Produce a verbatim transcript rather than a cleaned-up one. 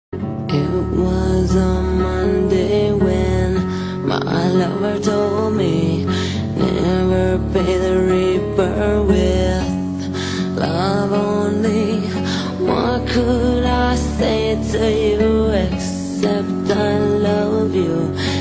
It was a Monday when my lover told me never pay the reaper with love only. What could I say to you except I love you?